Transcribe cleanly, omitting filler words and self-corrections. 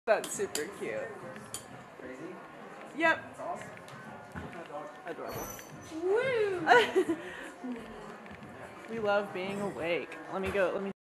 That's super cute. Crazy? Yep. That's awesome. Adorable. Woo! We love being awake. Let me